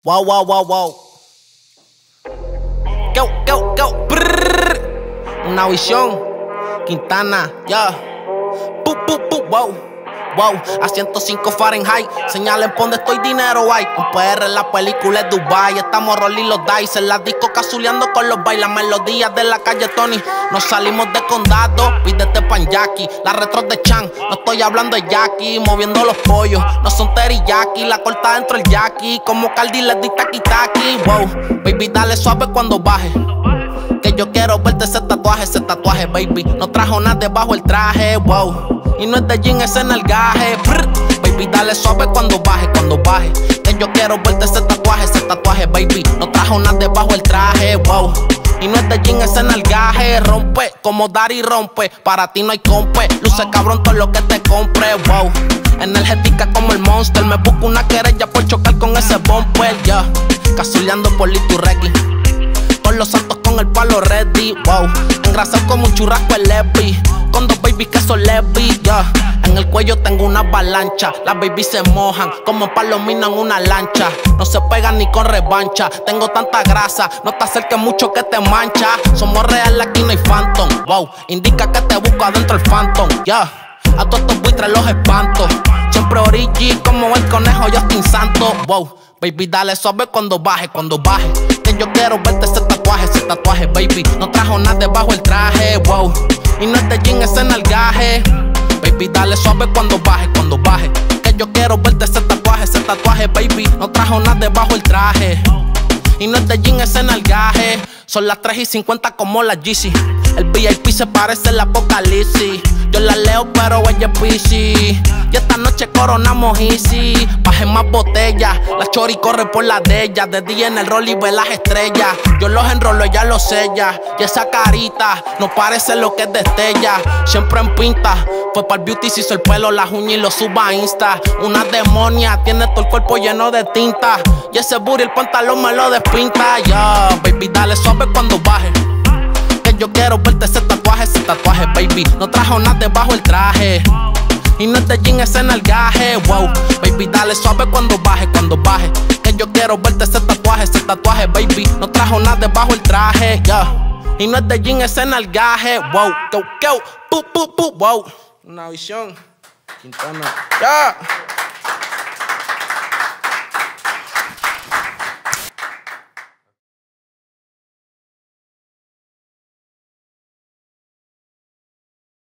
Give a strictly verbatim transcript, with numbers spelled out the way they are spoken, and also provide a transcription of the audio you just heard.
Wow, wow, wow, wow. Go, go, go. Brrr. Una visión. Quintana, ya. Yeah. Pu, pu, pu, wow. Wow, a ciento cinco Fahrenheit. Señalen por donde estoy, dinero hay. Un P R en la película es Dubai. Estamos rolling los dice. En la disco cazuleando con los bailas. Melodías de la calle Tony. Nos salimos de condado. Pídete pan Jackie. La retro de Chan. No estoy hablando de Jackie. Moviendo los pollos. No son teriyaki. La corta dentro el Jackie. Como Cardi les di taki taki. Wow, baby, dale suave cuando baje. Que yo quiero verte ese tatuaje, ese tatuaje, baby. No trajo nada debajo el traje, wow. Y no es de jean, ese nalgaje. Brr. Baby, dale suave cuando baje, cuando baje. Que yo quiero verte ese tatuaje, ese tatuaje, baby. No trajo nada debajo el traje, wow. Y no es de jean, ese nalgaje. Rompe, como dar y rompe. Para ti no hay compe. Luce cabrón todo lo que te compre, wow. Energética como el Monster. Me busco una querella por chocar con ese bumper, ya. Yeah. Cazuleando por Lito y Reggae. Por los santos con el palo ready, wow. Engrasado como un churrasco el Levi. Con dos babies que son Levi, yeah. En el cuello tengo una avalancha. Las babies se mojan como palomino en una lancha. No se pegan ni con revancha. Tengo tanta grasa, no te acerques mucho que te mancha. Somos reales, aquí no hay phantom, wow. Indica que te busco adentro el phantom, yeah. A todos estos buitres los espanto. Siempre origi como el conejo Justin Santos, wow. Baby, dale suave cuando baje, cuando baje. Que yo quiero verte ese tatuaje, ese tatuaje, baby. No trajo nada debajo el traje, wow. Y no es de jean, ese nalgaje. Baby, dale suave cuando baje, cuando baje. Que yo quiero verte ese tatuaje, ese tatuaje, baby. No trajo nada debajo el traje. Y no es de jean, ese nalgaje. Son las tres y cincuenta como la Yeezy. El V I P se parece al apocalipsis. Yo la leo pero ella es busy. Y esta noche coronamos easy. Baje más botellas. La chori corre por la de ella. De día en el rol y ve las estrellas. Yo los enrolo, ella los sella. Y esa carita no parece lo que es de Estella. Siempre en pinta. Fue para el beauty, se hizo el pelo, las uñas y lo suba a Insta. Una demonia, tiene todo el cuerpo lleno de tinta. Y ese booty el pantalón me lo despinta. Ya, yeah, baby, dale suave cuando baje. Que yo quiero verte ese tatuaje, ese tatuaje, baby. No trajo nada debajo el traje. Y no es de jean, ese nalgaje, wow. Baby, dale suave cuando baje, cuando baje. Que yo quiero verte ese tatuaje, ese tatuaje, baby. No trajo nada debajo el traje, ya. Yeah. Y no es de jean, ese nalgaje, wow. Go, go, pu, pu, pu, wow. Una visión. Quintana, ya. Yeah.